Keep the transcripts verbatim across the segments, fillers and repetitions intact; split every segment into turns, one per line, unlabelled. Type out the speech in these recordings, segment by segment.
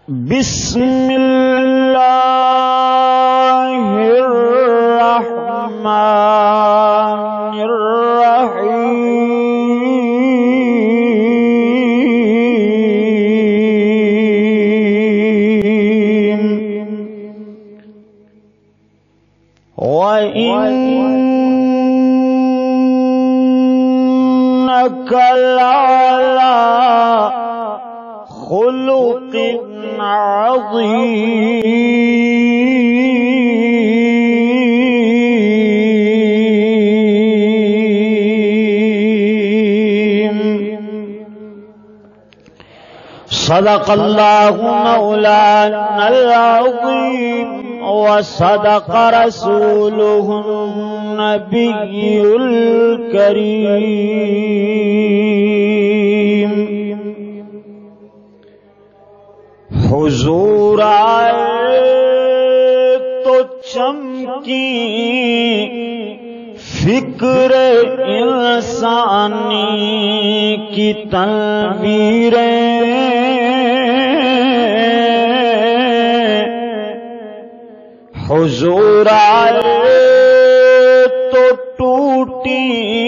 بسم اللہ الرحمن الرحیم وَإِنَّكَ لَعَلَى خُلُقٍ عظیم صدق اللہ مولانا العظیم وصدق رسوله النبی الکریم حضور آئے تو چمکی فکر انسانی کی تنویریں حضور آئے تو ٹوٹی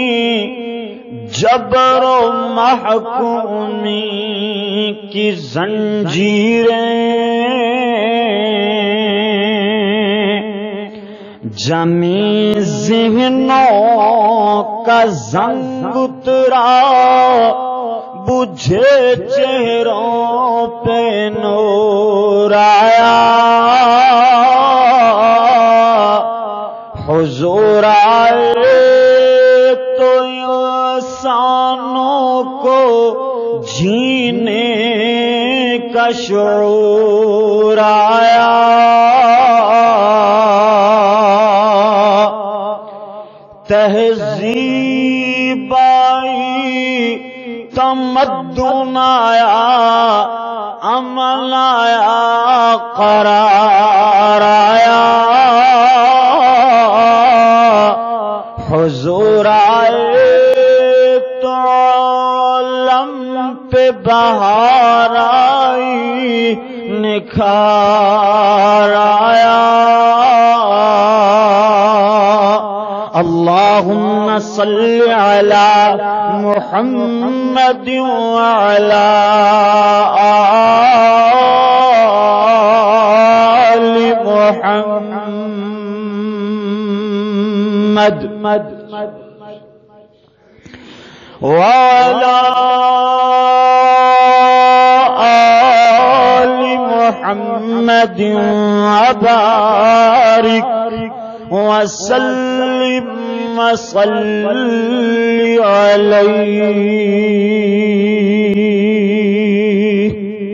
جبر و محکومی کی زنجیریں جمی ذہنوں کا زنگ اترا بجھے چہروں پہ نور آیا حضور آئے تو انسانوں کو جینے کا شعور آیا تہذیب آئی تمدن آیا امن آیا قرار آیا حضور آئے تو عالم پہ بہار آئی نکھار آیا اللہم صلی علی محمد وعلی آل محمد وعلی آل محمد وبارک وسلم وصلی علیہ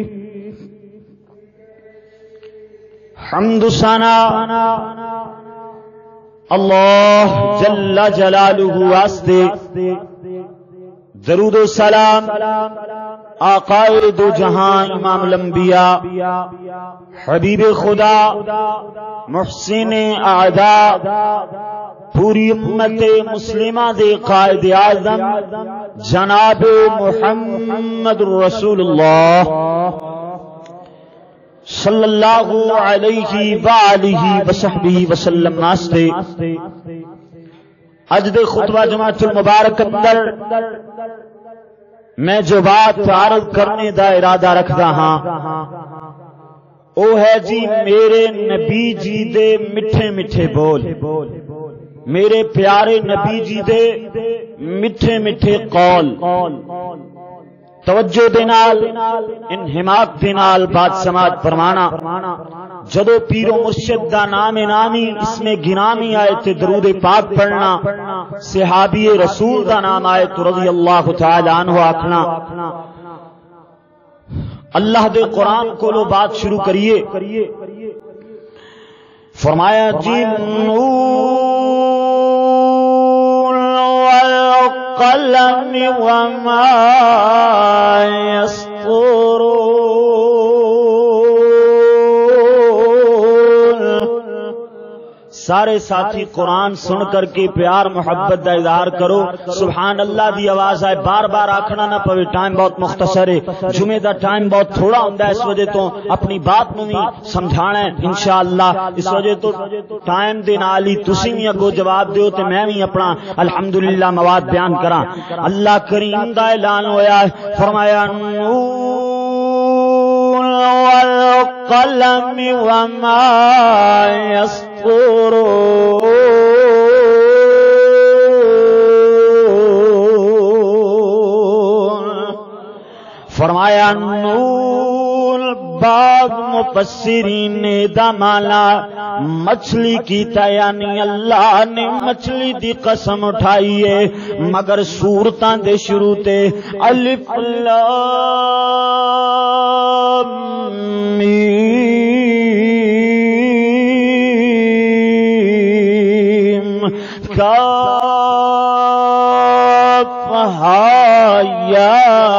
حمد و ثنا اللہ جل جلالہ واسطے درود و سلام آقائے دو جہاں امام الانبیاء حبیب خدا محسن اعداء پوری امت مسلمہ دے قائد اعظم جناب محمد رسول اللہ صلی اللہ علیہ وآلہ وصحبہ وسلم ناستے اج دے خطبہ جماعت المبارک اندر میں جو بات عرض کرنے دا ارادہ رکھدا ہاں او ہے جی میرے نبی جی دے مٹھے مٹھے بول میرے پیارے نبی جی دے مٹھے مٹھے قول توجہ دے نال انہماک دے نال بات سماعت فرمانا جدو پیر و مرشد دا نام نامی اس میں گرامی آئے تے درود پاک پڑھنا صحابی رسول دا نام آئے تو رضی اللہ تعالی عنہ آکھنا اللہ دے قرآن کو لو بات شروع کریے فرمایا جی نون والقلم وما يسطرون سارے ساتھی قرآن سن کر کے پیار محبت دا اظہار کرو. سبحان اللہ دی آواز آئے. بار بار آکھنا نہ پوے, ٹائم بہت مختصر ہے, جمعے دا ٹائم بہت تھوڑا ہوندا ہے, اس وجہ تو اپنی بات نو بھی سمجھانا ہے انشاءاللہ. اس وجہ تو ٹائم دے نال ہی تسی بھی اگوں جواب دیو تے میں بھی اپنا الحمدللہ مواد بیان کراں. اللہ کریم دا اعلان ہویا ہے, فرمایا والقلم وما يسطرون. فرمایا نون. بعض مفسرین نے دا مانا مچھلی کیتا, یعنی اللہ نے مچھلی دی قسم اٹھائی ہے, مگر سورتاں دے شروع تے الف لام میم کاف ہا یا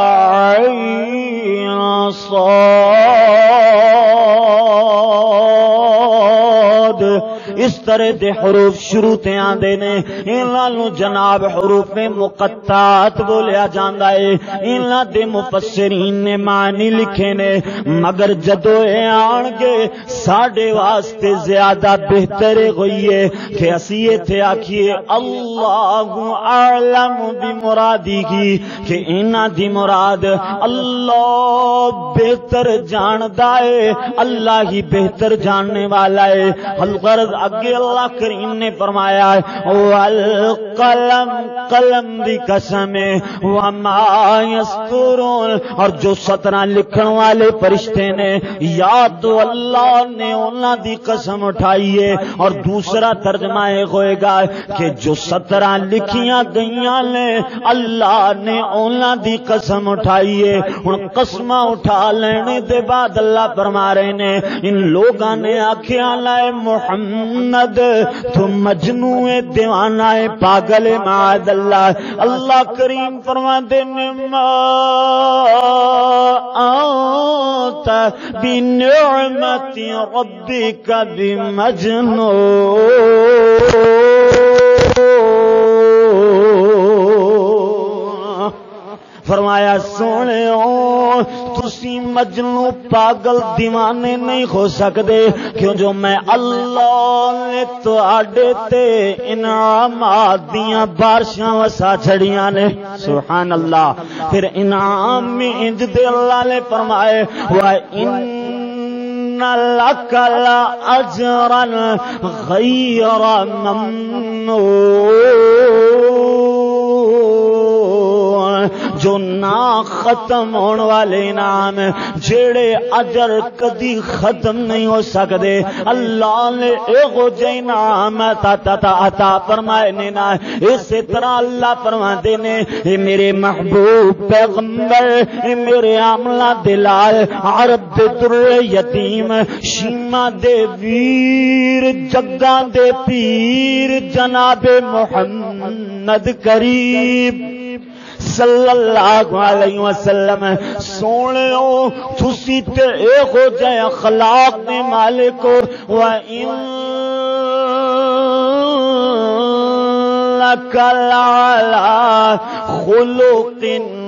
عین صاد, اس طرح دے حروف شروع تے آندے نے. انہاں نو جناب حروف مقطعات بولیا جاندا ہے. انہاں دے مفسرین نے معنی لکھے نے, مگر جدو اے آن گے ساڈے واسطے زیادہ بہتر ہوئی ہے کہ اسی ایتھے آکھیے اللہ اعلم بمرادی کی, کہ انہاں دی مراد اللہ بہتر جاندا ہے, اللہ ہی بہتر جاننے والا ہے. الغرض اگے اللہ کریم نے فرمایا ہے والقلم, قلم دی قسم ہے, وما یسطرون, اور جو سطرہ لکھن والے فرشتے نے, یا تو اللہ نے انہاں دی قسم اٹھائی ہے, اور دوسرا ترجمہ ہوئے گا کہ جو سطرہ لکھیاں گئیاں نے اللہ نے انہاں دی قسم اٹھائی ہے. ہن قسمہ اٹھا لینے دے بعد اللہ فرما رہے نے ان لوگاں نے آکھیا لائے محمد تو مجنون دیوانہ پاگل معاذ اللہ. اللہ کریم فرماتے ہیں ما انت بنعمت ربک بمجنون. فرمایا سونےو تسی مجنوں پاگل دیوانے نہیں ہو سکدے, کیوں جو میں اللہ نے تواڈے تے انعامات دیاں بارشاں وسا چھڑیاں نے. سبحان اللہ. پھر انعام میں انج دے اللہ نے فرمائے وَإِنَّ لَكَ لَأَجْرًا غَيْرَ مَمْنُونٍ, جو نہ ختم ہونے والے انعام جیڑے اجر کدی ختم نہیں ہو سکدے, اللہ نے ایگو جے انعام عطا فرمائے نے نا. اسی طرح اللہ فرماتے نے اے میرے محبوب پیغمبر, اے میرے عاملہ دلال, عرب دے در یتیم, شیما دے ویر, جگاں دے پیر, جناب محمد کریم صلی اللہ علیہ وسلم, سونےو تسی تے اے ہو جائے اخلاق نے مالک ہو. وَإِن لَكَ لَعَلَىٰ خُلُقٍ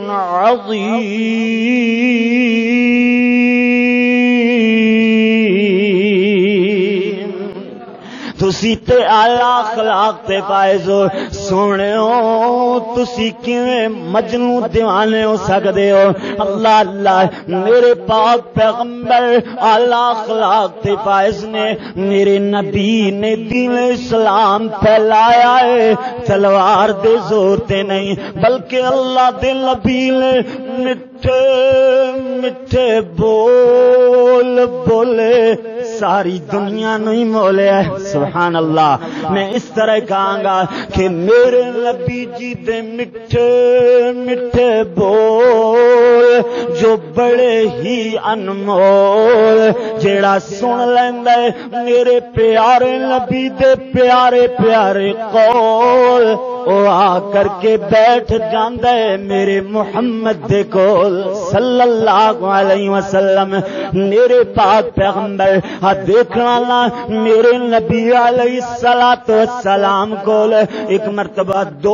عَظِيمٍ, تسی تے اعلی اخلاق تے فائز ہو. سونےو تسی کیویں مجنوں دیوانے ہو سکدے ہو. اللہ اللہ میرے پاک پیغمبر اعلی اخلاق تے فائز نے, میرے نبی نے دین اسلام پھیلایا ہے تلوار دے زور تے نہیں, بلکہ اللہ دے نبی نے مٹھے مٹھے بول بولے ساری دنیا نہیں مولے. سبحان اللہ. میں اس طرح کہاں گا کہ میرے نبی جی دے مٹھے مٹھے بول جو بڑے ہی انمول, جیڑا سن لیندا ہے میرے پیارے نبی دے پیارے پیارے قول, او آ کر کے بیٹھ جاندا ہے میرے محمد دے کول صلی اللہ علیہ وسلم. میرے پاک پیغمبر ہا دیکھنا لا میرے نبی علیہ الصلوۃ والسلام کول ایک مرتبہ دو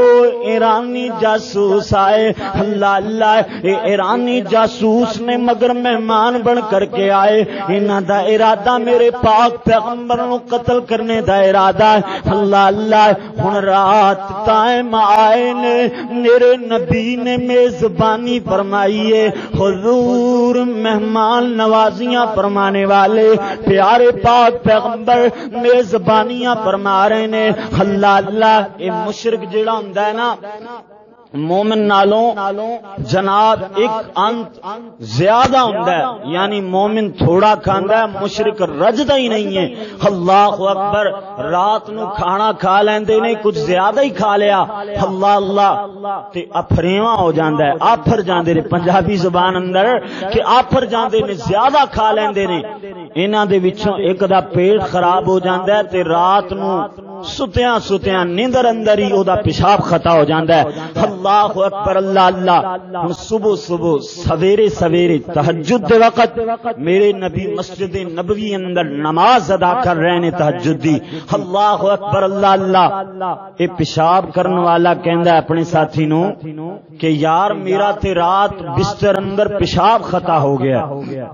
ایرانی جاسوس آئے. اللہ اللہ اے ایرانی جاسوس نے مگر مہمان بن کر کے آئے. انہاں دا ارادہ میرے پاک پیغمبر نو قتل کرنے دا ارادہ ہے. اللہ اللہ ہن رات ٹائم آئے نے میرے نبی نے میزبانی فرمائی ہے. حضور مہمان نوازیاں فرمانے والے پیارے پاک پیغمبر میزبانیاں فرما رہے نے. اللہ اللہ اے مشرک جڑا ہوندا ہے نا مومن نالوں جناب ایک انت زیادہ ہوندا ہے, یعنی مومن تھوڑا کھاندا ہے مشرک رجدا ہی نہیں ہے. اللہ اکبر رات نو کھانا کھا لیندے نے کچھ زیادہ ہی کھا لیا. اللہ اللہ تے افریواں ہو جاندا ہے, آفر جاندے نے پنجابی زبان اندر کہ آفر جاندے نے زیادہ کھا لیندے نے. انہاں دے وچوں ایک دا پیٹ خراب ہو جاندا ہے تے رات نو ستیاں ستیاں نیندر اندر ہی او دا پیشاب خطا ہو جاندا ہے. اللہ اکبر اللہ اللہ. ہن صبح صبح سویرے سویرے تہجد دے وقت میرے نبی مسجد نبوی اندر نماز ادا کر رہے نے تہجد دی. اللہ اکبر اللہ اللہ. اے پیشاب کرن والا کہندا ہے اپنے ساتھی نو کہ یار میرا تے رات بستر اندر پیشاب خطا ہو گیا.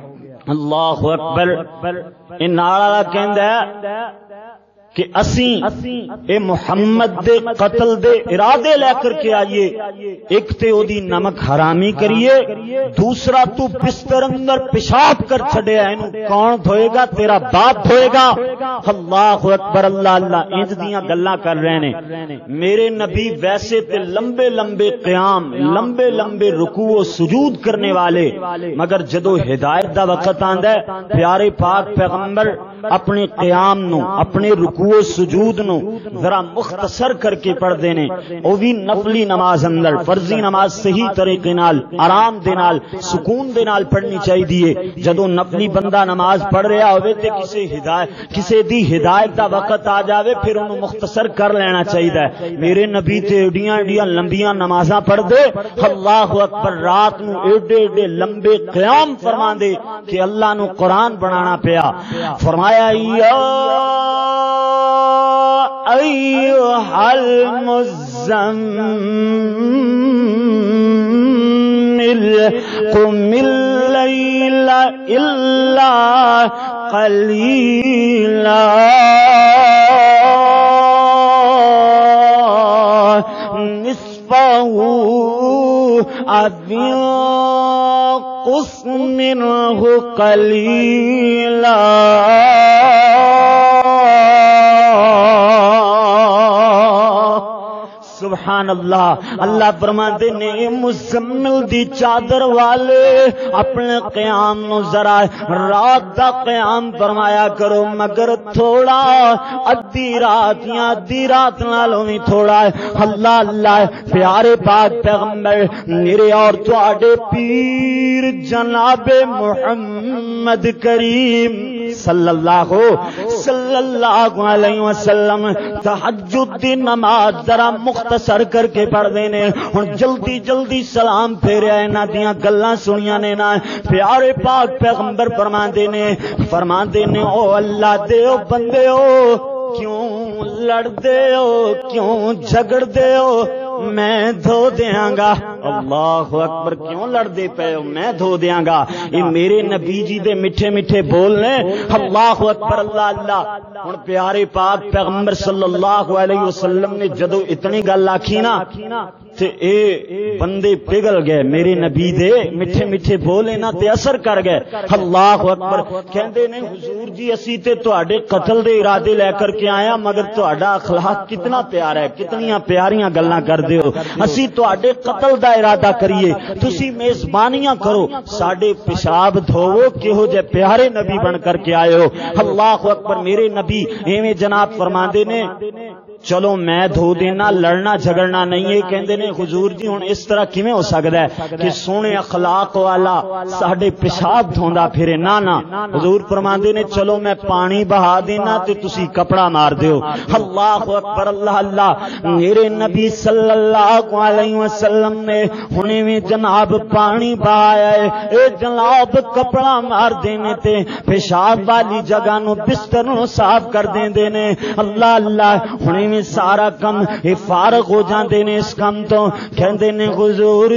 اللہ اکبر. اے نالا کہندا ہے کہ اسیں اے محمد دے قتل دے ارادے لے کر کے آئیے. ایک تے او دی نمک حرامی کریے, دوسرا تو بستر اندر پیشاب کر چھڑے اینو کون دھوئے گا؟ تیرا باپ دھوئے گا. اللہ اکبر اللہ اللہ. انج دیاں گلاں کر رہے نے. میرے نبی ویسے تے لمبے لمبے قیام لمبے لمبے رکوع و سجود کرنے والے, مگر جدو ہدایت دا وقت آندا ہے پیارے پاک پیغمبر اپنے قیام نو اپنے رکوع و سجود نو ذرا مختصر کر کے پڑھ دینے. او بھی نفلی نماز اندر فرضی نماز صحیح طریقے نال آرام دے نال سکون دے نال پڑھنی چاہیے. جدو نفلی بندہ نماز پڑھ رہا ہوئے تے کسے ہدایت کسے دی ہدایت دا وقت آ جاوے پھر انہوں مختصر کر لینا چاہیے. میرے نبی تے ایڈیاں ایڈیاں لمبیاں نمازاں پڑھ دے. اللہ اکبر. رات نو ایڈے ایڈے لمبے قیام فرما دے کہ اللہ نو قرآن بنانا پیا. فرمایا یا ایھا المزمل قم اللیل الا قلیلا نصفہ او انقص منہ قلیلا سبحان اللہ. اللہ فرماتے نے مزمل دی چادر والے اپنے قیام نو ذرا رات دا قیام فرمایا کرو, مگر تھوڑا ادھی رات یا ادھی رات نالوں بھی تھوڑا ہے. اللہ اللہ. پیارے پاک پیغمبر میرے اور تواڈے پیر جناب محمد کریم صلی اللہ صلی اللہ علیہ وسلم تہجد دی نماز ذرا مختصر کر کے پڑھ دینے. ہن جلدی جلدی سلام پھیریا انہاں دیاں گلاں سنیاں نے نا. پیارے پاک پیغمبر فرماندے نے فرماندے نے او اللہ دے او بندے او کیوں لڑدے ہو کیوں جھگڑدے ہو میں دھو دیاں گا. اللہ اکبر. کیوں لڑدے پے ہو میں دھو دیاں گا. یہ میرے نبی جی دے میٹھے میٹھے بول نے. اللہ اکبر اللہ اللہ. ہن پیارے پاک پیغمبر صلی اللہ علیہ وسلم نے جدو اتنی گل آکھی نا تے اے بندے پگل گئے. میرے نبی دے میٹھے میٹھے بولے نا تے اثر کر گئے. اللہ اکبر. کہندے نے حضور جی اسی تے تواڈے قتل دے ارادے لے کر کے آیا, مگر تواڈا اخلاق کتنا پیارا ہے, کتنیاں پیاریاں گلاں کر دیو. اسی تواڈے قتل دا ارادہ کریے, تسی میزبانیاں کرو, ساڈے پیشاب دھوو. کہو جے پیارے نبی بن کر کے آئے ہو. اللہ اکبر. میرے نبی ایویں جناب فرماندے نے چلو میں دھو دینا، لڑنا جھگڑنا نہیں ہے. کہندے نے حضور جی ہن اس طرح کیویں ہو سکدا ہے کہ سونے اخلاق والا ساڈے پیشاب دھوندا پھرے؟ نا نا، حضور فرماندے نے چلو میں پانی بہا دینا تے تسی کپڑا مار دیو. اللہ اکبر اللہ اللہ. میرے نبی صلی اللہ علیہ وسلم نے ہنے میں جناب پانی بہایا ہے، اے جناب کپڑا مار دینے تے پیشاب والی جگہ نو بستر نو صاف کر دیندے نے. اللہ اللہ. ہنے میں سارا کم اے فارغ ہو جاندے نے اس کم تو. کہندے نے حضور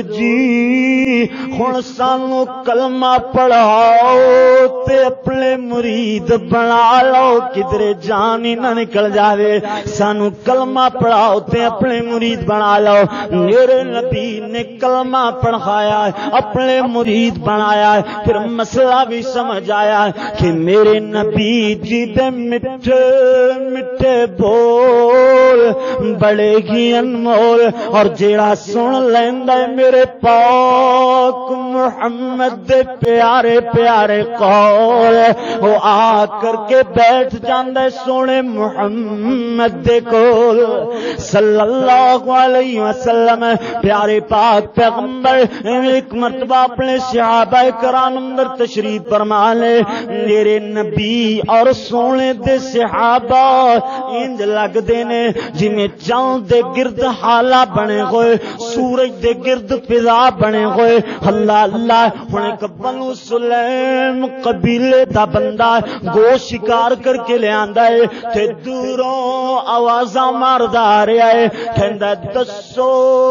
جی ہن سانو کلمہ پڑھاؤ تے اپنے مرید بنا لو، کدھر جان ہی نہ نکل جاوے. سانو کلمہ پڑھاؤ تے اپنے مرید بنا لو. میرے نبی نے کلمہ پڑھایا ہے، اپنے مرید بنایا ہے. پھر مسئلہ بھی سمجھ آیا کہ میرے نبی جی دے مٹھے مٹھے بول بڑے ہی انمول، اور جیڑا سن لیندا ہے میرے پاک محمد دے پیارے پیارے قول، وہ آ کر کے بیٹھ جاندا ہے سونے محمد دے کول صلی اللہ علیہ وسلم. پیارے پاک پیغمبر ایک مرتبہ اپنے صحابہ کرام اندر تشریف فرما لے. میرے نبی اور سونے دے صحابہ انج لگ دے نے جویں چاند دے گرد حالا بنے ہوئے، سورج دے گرد فضا بنے ہوئے. اللہ اللہ. ہن ایک بنو سلیم قبیلے دا بندہ گو شکار کر کے لے آندا ہے تے دوروں آوازاں ماردا آ رہا ہے. کہندا دسو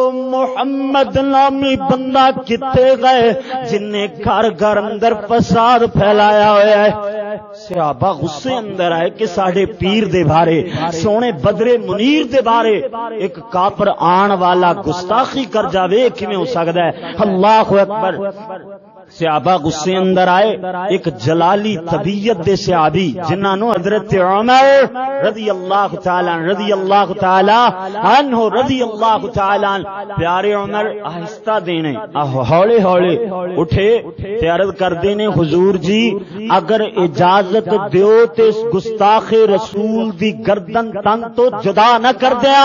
محمد نامی بندہ کتے گئے جن نے گھر گھر اندر فساد پھیلایا ہوا ہے. صحابہ غصے اندر آئے کہ ساڈے پیر دے بارے، سونے بدرے منیر دے بارے ایک کافر آن والا گستاخی کر جاوے کیویں ہو سکدا ہے؟ اللہ اکبر. صحابہ غصے اندر آئے. ایک جلالی طبیعت دے صحابی جنہاں نو حضرت عمر رضی اللہ تعالی رضی اللہ تعالی عنہ رضی اللہ تعالی عنہ. پیارے عمر آہستہ دینے ہولے ہولے اٹھے تے عرض کر دینے حضور جی اگر اجازت دیو تے اس گستاخ رسول دی گردن تن تو جدا نہ کر دیا.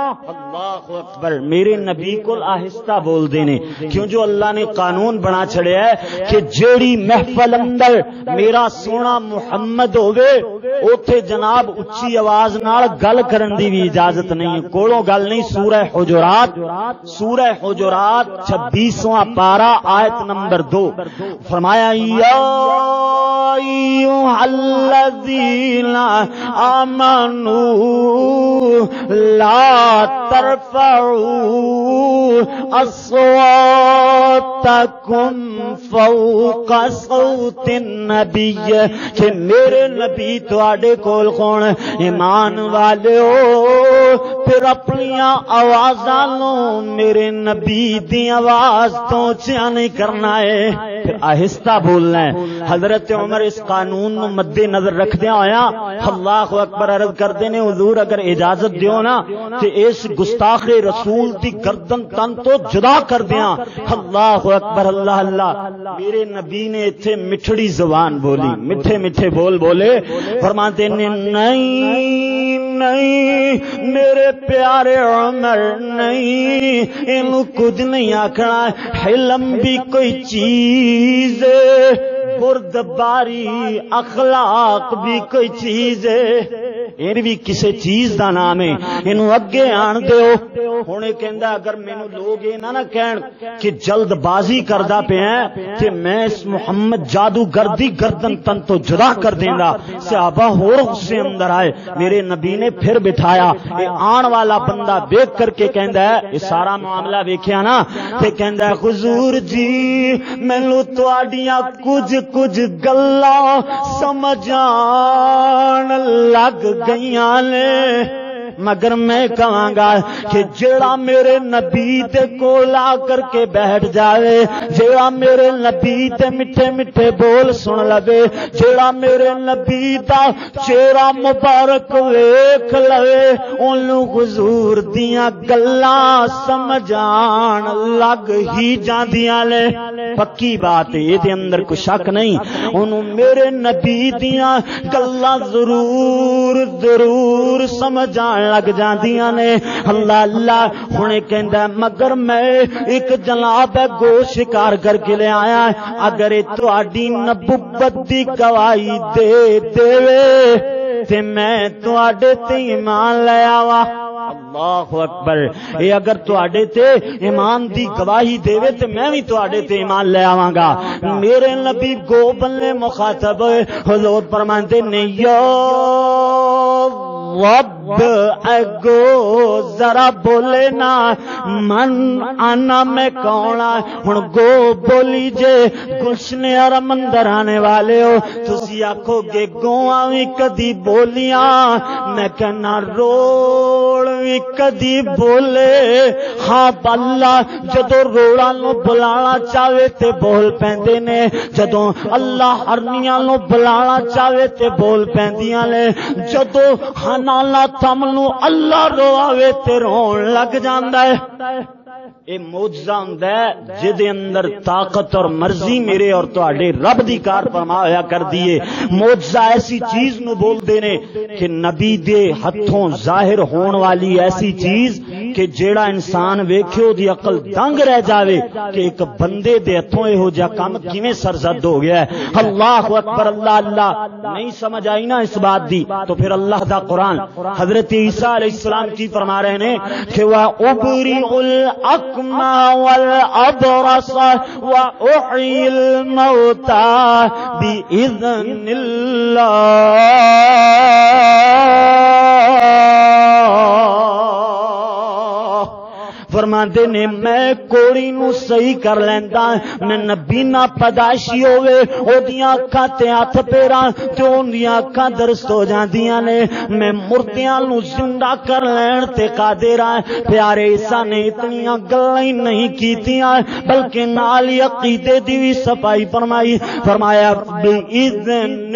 اللہ اکبر. میرے نبی کو آہستہ بول دینے کیوں جو اللہ نے قانون بنا چھڑیا کہ جیڑی محفل اندر میرا سونا محمد ہوئے اوتھے جناب اچھی آواز نال گل کرن دی بھی اجازت نہیں ہے. کولوں گل نہیں. سورہ حجرات سورہ حجرات چھبیسواں پارہ آیت نمبر دو فرمایا یا ایھا الذین آمنوا لا ترفعوا اصواتکم فوق صوت النبی. کہ میرے نبی تواڈے کول کون ایمان والے ہو پھر اپنیاں آوازاں نو میرے نبی دی آواز تو اونچا نہیں کرنا ہے، پھر آہستہ بولنا ہے. حضرت عمر اس قانون نو مد نظر رکھدیا ہویا اللہ اکبر عرض کردے نے حضور اگر اجازت دیو نا تے اس گستاخ رسول دی گردن تن تو جدا کر دیاں. اللہ اکبر اللہ اللہ. میرے نبی نے ایتھے مٹھڑی زبان بولی، میٹھے میٹھے بول بولے. فرماتے نے نہیں نہیں میرے پیارے عمر نہیں، انہوں کچھ نہیں آکھنا. حلم بھی کوئی چیز ہے، بردباری اخلاق بھی کوئی چیز ہے، یہ بھی کسی چیز دا نام ہے. انہوں اگے آن دیو. ہونے کہندا اگر مینوں لوگ یہ نہ نہ کہن کہ جلد بازی کردا پیا کہ میں اس محمد جادوگر دی گردن تن تو جدا کر دیندا. صحابہ ہور غصے اندر آئے. میرے نبی نے پھر بٹھایا. اے آن والا بندہ دیکھ کر کے کہندا ہے یہ سارا معاملہ ویکھیا نا تے کہندا ہے حضور جی مینوں تواڈیاں کچھ کچھ گلاں سمجھ آن لگ گئیاں نے، مگر میں کہاں گا کہ جیڑا میرے نبی تے کول آ کر کے بیٹھ جاوے، جیڑا میرے نبی تے میٹھے میٹھے بول سن لوے، جیڑا میرے نبی دا چہرہ مبارک ویکھ لوے، اونوں حضور دیاں گلاں سمجھ آن لگ ہی جاندیاں نے. پکی بات ہے، یہ دے اندر کوئی شک نہیں. اونوں میرے نبی دیاں گلاں ضرور ضرور سمجھ آن لگ جاندیاں نے. اللہ اللہ ہنے کہندا مگر میں ایک جناب گو شکار کر کے لے آیا, اگر تہاڈی نبوت دی گواہی دے دے تے میں تہاڈے تے ایمان لے آواں. اللہ اکبر. اے اگر تہاڈے تے ایمان دی گواہی دے تے میں بھی تہاڈے تے ایمان لے آواں گا. میرے نبی گو بننے مخاطب ہوئے, حضور فرماندے نے یا رب اے گو ذرا بولے نا من آنا میں کون آ. ہن گو بولی جے گلشن حرم اندر آنے والے ہو تسی آکھو گے گواں وی کدی بولیاں, میں کہنا روڑ وی کدی بولے. ہاں اللہ جدوں روڑاں نو بلانا چاہے تے بول پیندے نے, جدوں اللہ ہرنیاں نو بلانا چاہے تے بول پیندیاں نے, جدوں ہنالا تھم نو اللہ رواوے تے رون لگ جاندا ہے. اے معجزہ ہوندا ہے جدے اندر طاقت اور مرضی میرے اور تہاڈے رب دی کار فرما ہویا کر دیے. معجزہ ایسی چیز نو بول دے نے کہ نبی دے ہتھوں ظاہر ہون والی ایسی چیز کہ جیڑا انسان ویکھے او دی عقل دنگ رہ جاوے کہ ایک بندے دے ہتھوں ایہو جا کام کیویں سرزد ہو گیا ہے. اللہ اکبر. اللہ اللہ. نہیں سمجھ آئی نا اس بات دی تو پھر اللہ دا قرآن حضرت عیسیٰ علیہ السلام کی فرما رہے ہیں کہ وَأُبْرِئُ الْأَكْمَى والأبرص وأحيي الموتى بإذن الله. فرماندے نے میں کوڑی نو صحیح کر لیندا, میں نبی نہ پیدائشی ہوئے او دیاں اکھاں تے ہاتھ پیراں تے اونیاں اکھاں درست ہو جاندیاں نے, میں مردیاں نو زندہ کر لین تے قادر ہاں. پیارے عیسیٰ نے اتنیاں گلاں ہی نہیں کیتیاں بلکہ نال ہی عقیدے دی بھی صفائی فرمائی. فرمایا بِإِذْنِ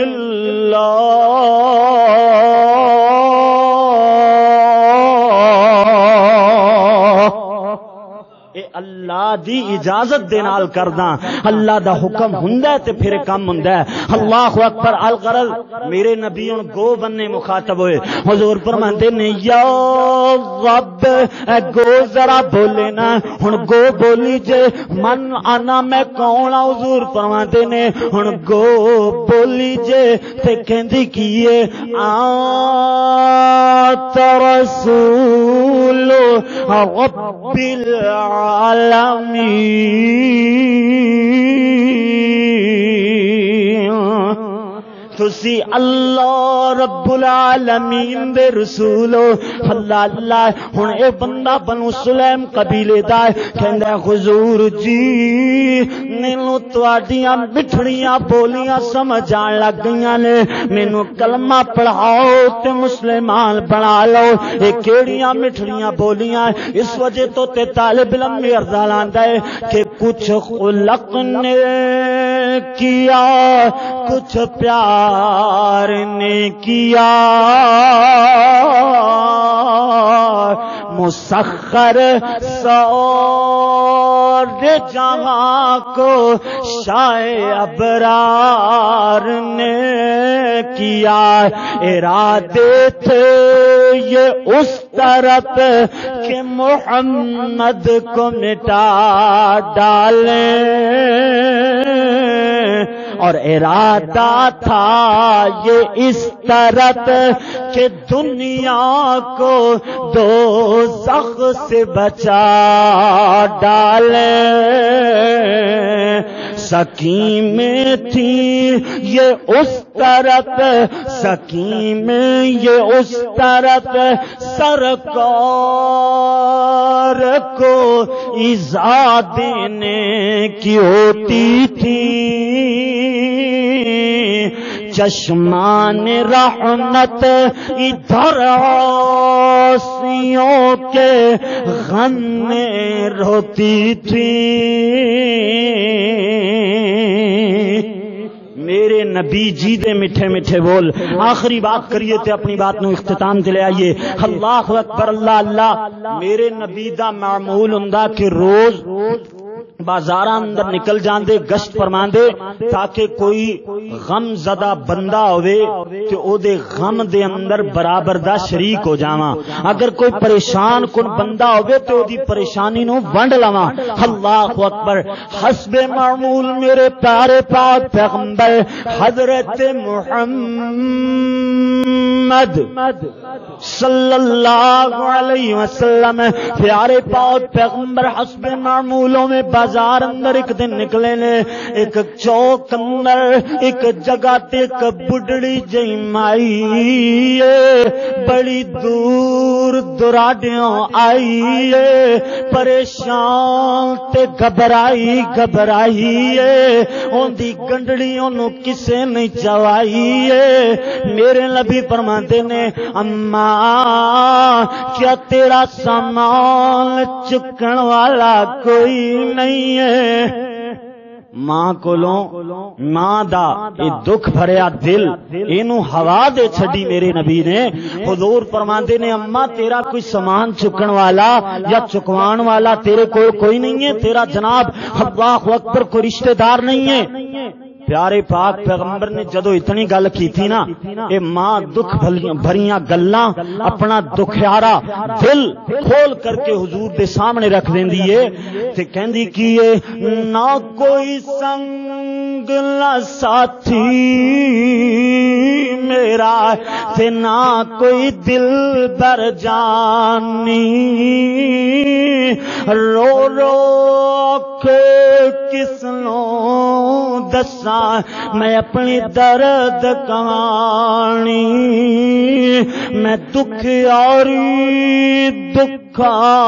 اے اللہ دی اجازت دے نال کردا, اللہ دا حکم ہوندا تے پھر کم ہوندا ہے. اللہ اکبر. الغرض میرے نبی ہن گو بننے مخاطب ہوئے, حضور فرماندے نے یا رب اے گو ذرا بولے نا. ہن گو بولی جے من آنا میں کون آ. حضور فرماندے نے ہن گو بولی جے تے کہندی کیے آت رسول رب العالمین. تسی اللہ رب العالمین دے رسول ہو. اللہ اللہ. ہن اے بندہ بنو سلیم قبیلے دا ہے, کہندا ہے حضور جی مینوں تواڈیاں مٹھڑیاں بولیاں سمجھ آن لگ گئیاں نے, مینوں کلمہ پڑھاؤ تے مسلمان بنا لو. اے کیڑیاں مٹھڑیاں بولیاں اس وجہ تو تے طالب علم مرزا لاندا ہے کہ کچھ خلق نے کیا کچھ پیار نے کیا, مسخر سور جہاں کو شاہ ابرار نے کیا. ارادے تھے یہ اس طرف کہ محمد کو مٹا ڈالیں, اور ارادہ تھا یہ اس طرف کہ دنیا کو دوزخ سے بچا ڈالے. سکیمیں تھی یہ اس طرف, سکیمیں یہ اس طرف سرکار کو ایذا دینے کی ہوتی تھی. چشمان رحمت ادھر عاصیوں کے غم میں روتی تھی. میرے نبی جی دے میٹھے میٹھے بول. آخری بات کریے تے اپنی بات نو اختتام تے لے آئیے. اللہ اکبر. اللہ اللہ. میرے نبی دا معمول ہوندا کہ روز بازار اندر نکل جاندے گشت فرماندے تاکہ کوئی غم زدہ بندہ ہوئے کہ او دے غم دے اندر برابر دا شریک ہو جاواں، اگر کوئی پریشان کن بندہ ہوئے تو او دی پریشانی نو ونڈ لواں۔ اللہ اکبر۔ حسب معمول میرے پیارے پاک پیغمبر حضرت محمد صلی اللہ علیہ وسلم پیارے پاک پیغمبر حسب معمولوں میں بازار اندر ایک دن نکلے نے، ایک چوک اندر ایک جگہ تے ایک بڑھڑی جئی مائی بڑی دور دراڈیوں آئی پریشان تے گھبرائی گھبرائی اون دی گنڈڑی انہوں کسے نہیں چوائی۔ میرے نبی فرماتے نے اماں کیا تیرا سامان چکن والا کوئی نہیں ہے؟ ماں کولوں ماں دا اے دکھ بھریا دل اینو ہوا دے چھڈی میرے نبی نے۔ حضور فرماندے نے اماں تیرا کوئی سامان چکن والا یا چکوان والا تیرے کو کوئی نہیں ہے؟ تیرا جناب اللہ اکبر کوئی رشتہ دار نہیں ہے؟ پیارے پاک پیغمبر نے جدو اتنی گل کی تھی نا، اے ماں دکھ بھریاں گلاں اپنا دکھیارا دل کھول کر کے حضور دے سامنے رکھ دیندی ہے تے کہندی کی ہے نہ کوئی سنگ نہ ساتھی میرا تے نہ کوئی دل بر جانی، رو رو کے کس نو دساں میں اپنی درد کہانی، میں دکھ یاری دکھا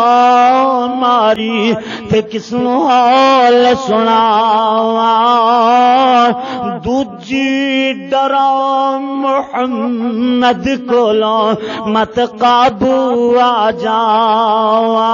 ماری تے کس نو حال سناواں، دوجی ڈراں محمد کولوں مت قابو آ جاواں۔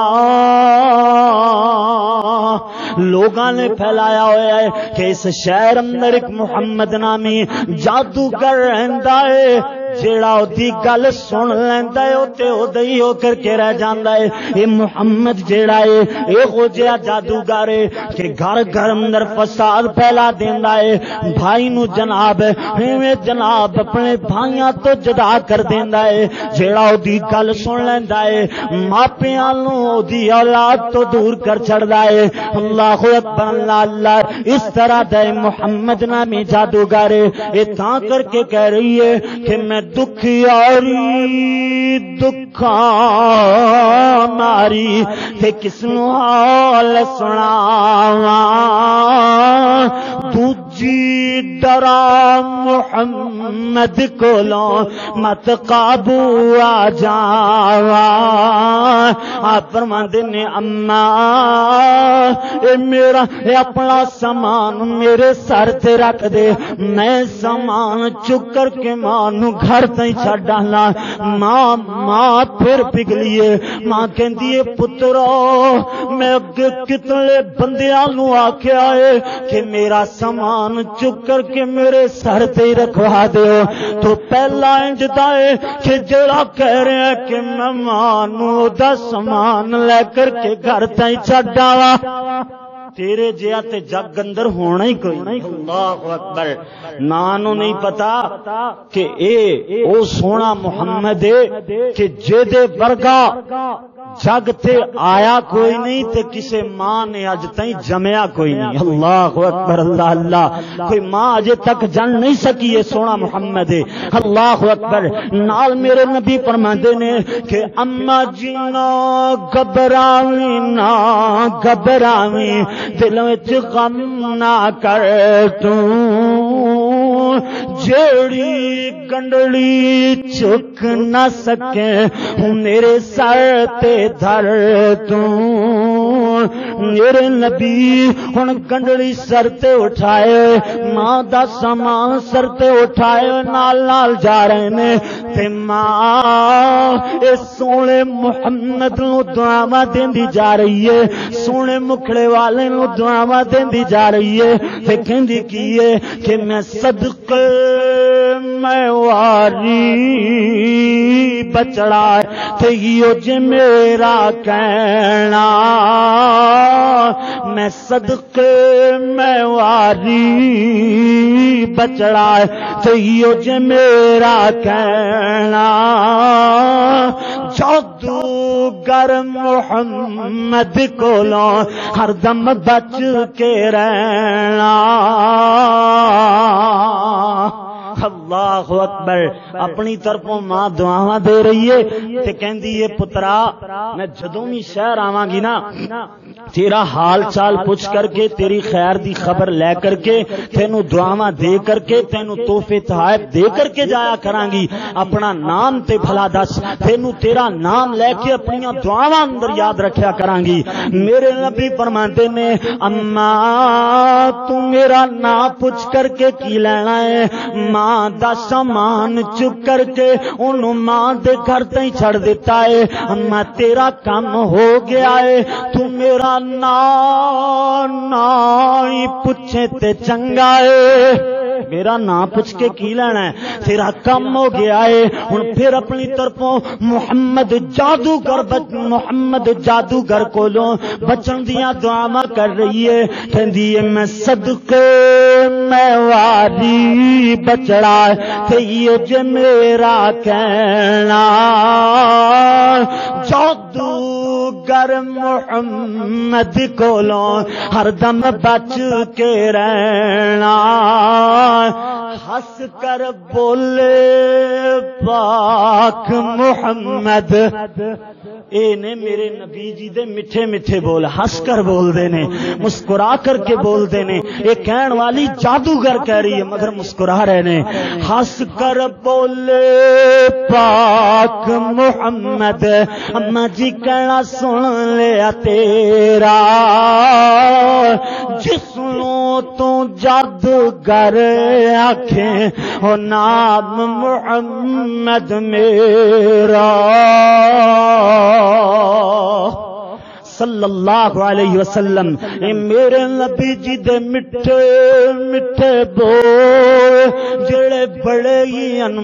لوگاں نے پھیلایا ہوا ہے کہ اس شہر اندر ایک محمد نامی جادوگر رہندا ہے، جیڑا دی گل سن لیندا ہے تے او دئی ہو کر کے رہ جاندا ہے۔ اے محمد جیڑا ہے اے ہو جیا جادوگر ہے کہ گھر گھر اندر فساد پھیلا دیندا ہے، بھائی نو جناب ایویں جناب اپنے بھائیاں تو جدا کر دیندا ہے، جیڑا او دی گل سن لیندا ہے ماپیاں نو او دی اولاد تو دور کر چھڑدا ہے۔ اللہ اکبر اللہ اللہ۔ اس طرح دے محمد نامی جادوگر اے تاں کر کے کہہ رہی ہے کہ میں دکھ یاری دکھا ماری تے کس نو حال سناواں، دوجی ڈرا محمد کولوں مت قابو آ جاواں۔ آپ فرماندے نے اماں اے میرا اے اپنا سامان میرے سر تے رکھ دے، میں سامان چک کر کے ماں نو گھر تائیں چھڈ ڈالا۔ ماں ماں پھر پگھلیے، ماں کہندی ہے پترو میں اگے کتنے بندیاں نو آکھیا ہے کہ میرا سامان چک کر کے میرے سر تے رکھوا دیو، تو پہلا انج دا ہے کہ جڑا کہہ رہے ہیں کہ میں ماں نو دا سامان لے کر کے گھر تائیں چھڈ آواں، تیرے جیا تے جگ اندر ہونا ہی کوئی نہیں۔ اللہ اکبر۔ نانو نہیں پتا کہ اے او سونا محمد ہے کہ جے دے ورگا جگ تے آیا کوئی نہیں تے کسے ماں نے اج تائیں جمیا کوئی نہیں۔ اللہ اکبر اللہ اللہ۔ کوئی ماں اجے تک جن نہیں سکی ہے سونا محمد ہے۔ اللہ اکبر۔ نال میرے نبی فرماندے نے کہ اما جینا گھبراویں نہ گھبراویں دل وچ غم نہ کر توں، جیڑی گنڈڑی چک نہ سکے میرے سر تے دھر توں، میرے نبی ہن گنڈڑی سر تے اٹھائے، ماں دا سامان سر تے اٹھائے نال نال جا رہے نے تے ماں اے سونے محمد نو دعاواں دیندی جا رہی ہے، سونے مکھڑے والے نو دعاواں دیندی جا رہی ہے تے کہندی کی ہے کہ میں صدقے میں واری بچڑا تیو جے میرا کہنا میں صدقے میں واری بچڑا تیو جے میرا کہنا جادوگر محمد کولوں ہر دم بچ کے رہنا اللہ اکبر اپنی طرفوں ماں دعاواں دے رہی ہے تے کہندی ہے پترا میں جدوں بھی شہر آواں گی نا تیرا حال چال پوچھ کر کے تیری خیر دی خبر لے کر کے تینوں دعاواں دے کر کے تینوں تحفے تحائف دے کر کے جایا کراں گی اپنا نام تے بھلا دس تینوں تیرا نام لے کے اپنی دعاواں اندر یاد رکھیا کراں گی میرے نبی فرماتے نے اما تو میرا نام پوچھ کر کے کی لینا ہے ماں دا سامان چک کر کے انہوں ماں دے گھر تائیں چھڑ دیتا ہے اما تیرا کام ہو گیا ہے تو میرا نا نائی پوچھے تے چنگا ہے میرا نام پوچھ کے کی لینا ہے تیرا کم ہو گیا ہے ہن پھر اپنی طرفوں محمد جادوگر محمد جادوگر کولوں بچن دیاں دعاواں کر رہی ہے کہندی ہے میں صدقے میں واری بچڑا تیو جے میرا کہنا جادوگر محمد کولوں ہر دم بچ کے رہنا ہنس کر بولے پاک محمد اے نے میرے نبی جی دے میٹھے میٹھے بول ہنس کر بول دے نے مسکرا کر کے بول دے نے اے کہن والی جادوگر کہہ رہی ہے مگر مسکرا رہے نے ہنس کر بولے پاک محمد اما جی کہنا سن لیا تیرا جسموں تو جادوگر آنکھیں او نام محمد میرا صلی اللہ علیہ وسلم اے میرے نبی جی دے مٹھے مٹھے بول جڑے بڑے ہی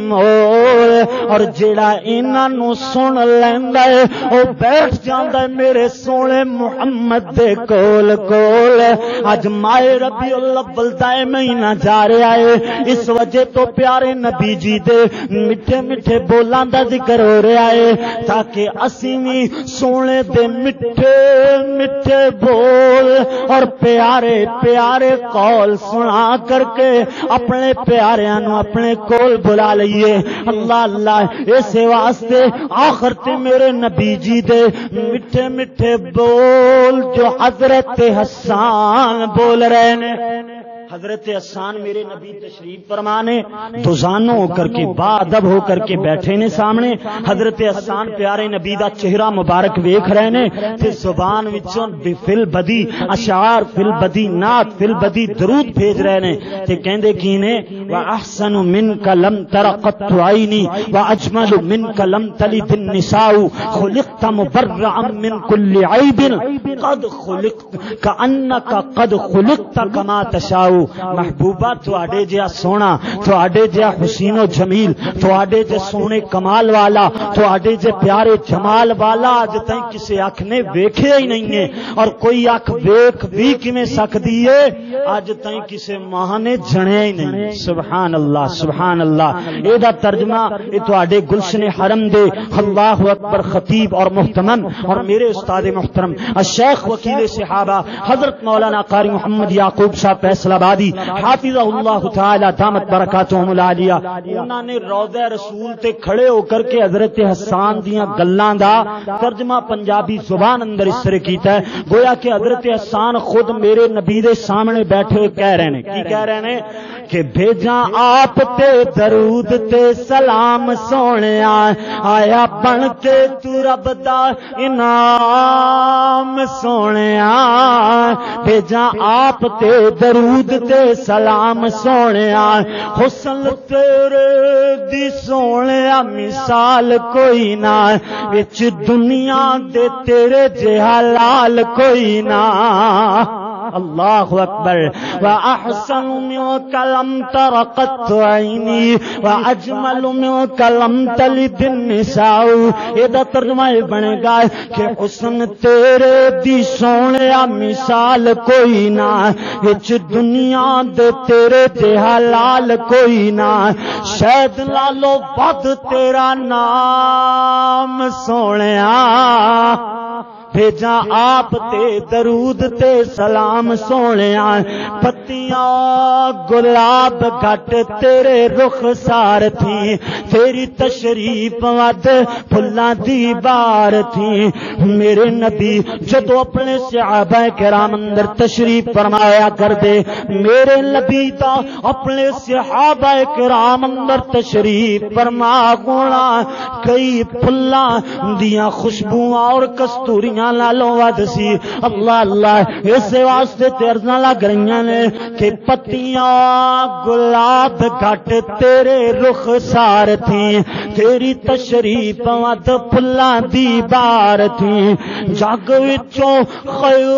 انمول اور جڑا انہاں نو سن لیندا ہے او بیٹھ جاندا ہے میرے سونے محمد دے کول کول اج ماہ ربیع الاول دا مہینہ جا رہا ہے اس وجہ تو پیارے نبی جی دے میٹھے میٹھے بولاں دا ذکر ہو رہا ہے تاکہ اسی وی سونے دے میٹھے میٹھے بول اور پیارے پیارے قول سنا کر کے اپنے پیاریاں نو اپنے کول بلا لئیے اللہ اللہ اسے واسطے آخر تے میرے نبی جی دے میٹھے میٹھے بول جو حضرت حسان بول رہے نے حضرت حسان میرے نبی تشریف فرمانے دوزانو ہو کر کے باادب ہو کر کے بیٹھے نے سامنے حضرت حسان پیارے نبی دا چہرہ مبارک ویکھ رہے نے تے زبان وچوں فل بدی اشعار فل بدی نعت فل بدی درود بھیج رہے نے تے کہندے کی نے واحسن منک لم تر قط عینی واجمل منک لم تلد النساء خلقت مبرعا من كل عیب قد خلقت کانک قد خلقت کما تشاء محبوبہ تواڈے جیا سونا تواڈے جیا حسین و جمیل تواڈے جے سونے کمال والا تواڈے جے پیارے جمال والا اج تائیں کسے اکھ نے ویکھیا ہی نہیں ہے اور کوئی اکھ ویکھ بھی کیویں سکدی ہے اج تائیں کسے ماں نے جنیا ہی نہیں سبحان اللہ سبحان اللہ اے دا ترجمہ اے تواڈے گلشن حرم دے اللہ اکبر خطیب اور محتمم اور میرے استاد محترم الشیخ وکیل صحابہ حضرت مولانا قاری محمد یعقوب شاہ فیصل آبادی حافظہ اللہ تعالی دامت برکاتہم العالیہ انہاں نے روضہ رسول تے کھڑے ہو کر کے حضرت حسان دیاں گلاں دا ترجمہ پنجابی زبان اندر اس طرح کیتا ہے گویا کہ حضرت حسان خود میرے نبی دے سامنے بیٹھے ہوئے کہہ رہے ہیں کی کہہ رہے ہیں کہ بھیجاں آپ تے درود تے سلام سونیا آیا بن کے تو رب دا انعام سونیا بھیجاں آپ تے درود تے سلام سونیا حسن تیرے دی سونیا مثال کوئی نہ وچ دنیا دے تیرے جہا لال کوئی نہ اللہ اکبر واحسن منک لم تر قط عینی واجمل منک لم تلد النساء. یہ ترجمہ بنے گا کہ حسن تیرے دی سونیا مثال کوئی نہ وچ دنیا دے تیرے تے حلال کوئی نہ. شاید لالو بد تیرا نام سونیا بھیجا آپ تے درود تے سلام سونیا. پتیاں گلاب گھٹ تیرے رخ سار تھی تیری تشریف ود پھلاں دی بار تھی. میرے نبی جدو اپنے صحابہ کرام اندر تشریف فرمایا کر دے میرے نبی تا اپنے صحابہ کرام اندر تشریف فرما گونا کئی پھلاں دیاں خوشبوئاں اور کستوریاں لالوں ود سی. اللہ اللہ اس واسطے ترزاں لگ رہی نے کہ پتیاں گلاب گھٹ تیرے رخ سار تھی تیری تشریف ود پھلاں دی بار تھی. جگ وچوں خیر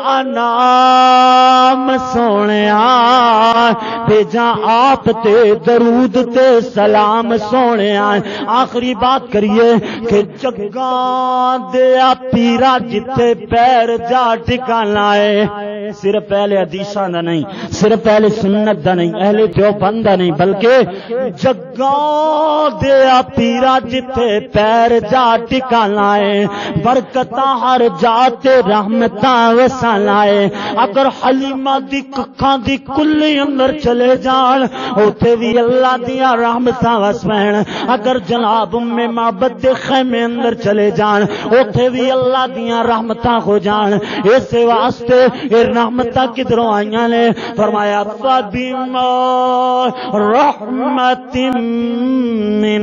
الانام سونیا بھیجا آپ تے درود تے سلام سونیا. آخری بات کریے کہ جگاں دیا پیرا جتھے پیر جا ٹکانا ہے صرف پہلے حدیثاں دا نہیں صرف پہلے سنت دا نہیں اہل دیوبند دا نہیں بلکہ جگاں دیا پیرا جتھے پیر جا ٹکانا ہے برکتاں ہر جاتے رحمتاں وسانا ہے. اگر حلیمہ دی ککھاں دی کلی اندر چلے جان اوتھے بھی اللہ دیا رحمتاں وسوین. اگر جناب ام معبد دے خیمے اندر چلے جان اوتھے بھی اللہ دیاں رحمتاں ہو جان. اس واسطے یہ رحمتاں کدھروں آئیاں نے فرمایا فَبِمَا رَحْمَةٍ مِّنَ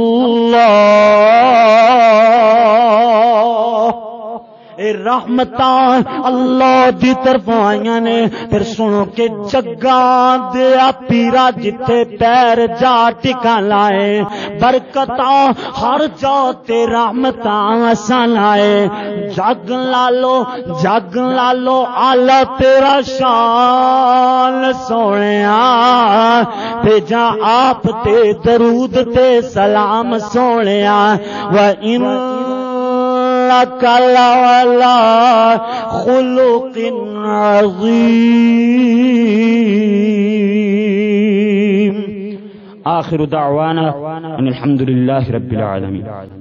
اللَّهِ اے رحمتاں اللہ دی طرف آئیاں نے. پھر سنو کہ جگاں دیا پیرا جتھے پیر جا ٹکا لائے برکتاں ہر جا تے رحمتاں آسان آئے. جگ لالو جگ لالو آلہ تیرا شان سونیا بھیجا آپ تے درود تے سلام سونیا. وَإِن لَكَ لَعَلَىٰ خُلُقٍ عَظِيمٍ. آخر دعوانا ان الحمد للہ رب العالمین.